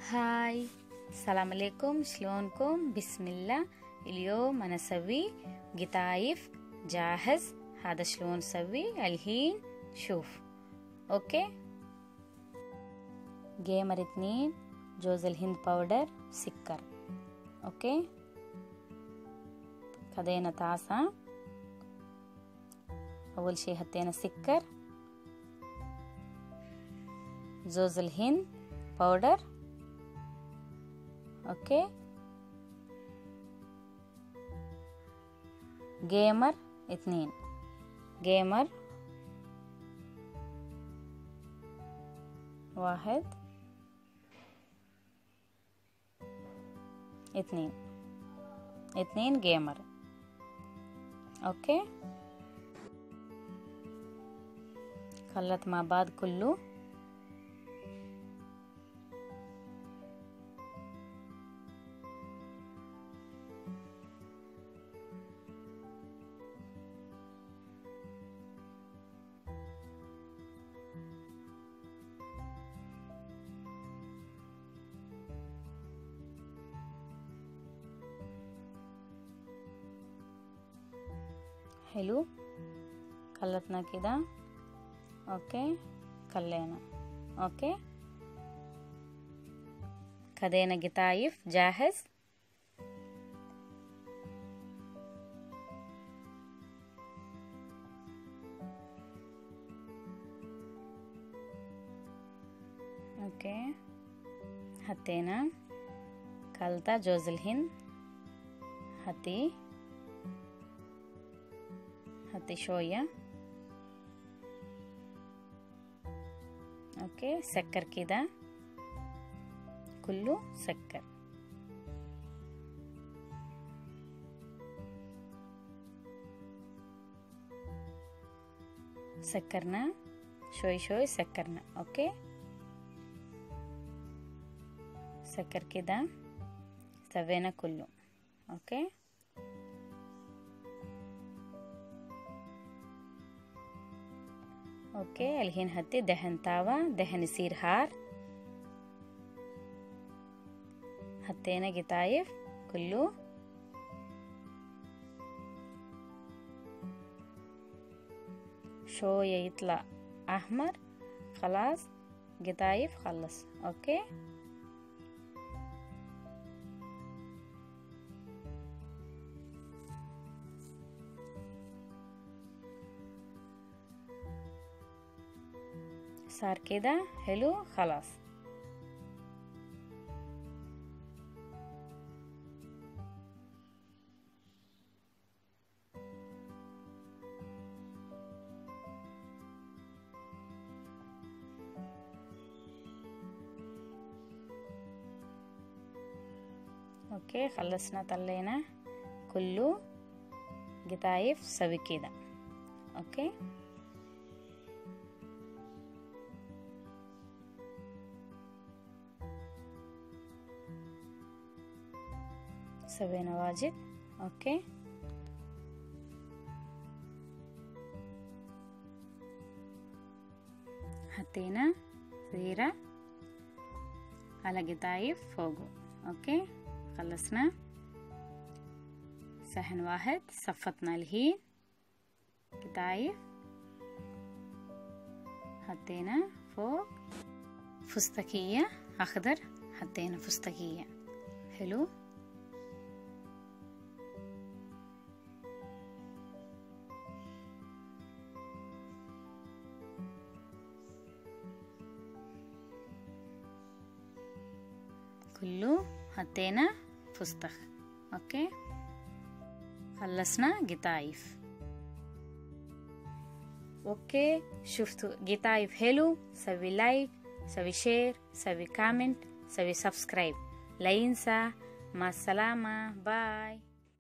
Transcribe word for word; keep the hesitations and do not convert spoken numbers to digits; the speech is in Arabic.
هاي، السلام عليكم، شلونكم؟ بسم الله. اليوم أنا أسوي قطايف جاهز. هذا شلون نسوي الحين شوف. أوكي، جيمر اثنين، جوز الهند باودر، سكر. أوكي، خذينا طاسة. أول شي حطينا سكر، جوز الهند باودر. اوكي، جيمر اثنين، جيمر واحد اثنين اثنين جيمر. اوكي، خلط مع بعض كله. حلو، خلطنا كده. اوكي، خلينا. اوكي، خدينا قطايف جاهز. اوكي، حطينا خلطة جوز الهند. حطي حطي شوية. اوكي، سكر كده كله، سكر. سكرنا شوي شوي، سكرنا. اوكي، سكر كده، سوينا كله. اوكي، اوكي، الحين هدي دهن طاوة، دهن يصير حار. حطينا قطايف كله. شوية يطلع احمر، خلاص قطايف خلص. اوكي، صار كده حلو، خلاص. اوكي، خلصنا، طلينا كله قطايف سوي كده. اوكي، سوينا واجد. اوكي، حطينا زيرة على قطايف فوقه. اوكي، خلصنا. صحن واحد صفتنا الحين قطايف، حطينا فوق فستقية أخضر. حطينا فستقية. حلو، كله حطينا فستق. اوكي، خلصنا قطايف. اوكي، شفتوا قطايف حلو؟ سوي لايك، سوي شير، سوي كومنت، سوي سبسكرايب. لا ينسى. مع السلامة، باي.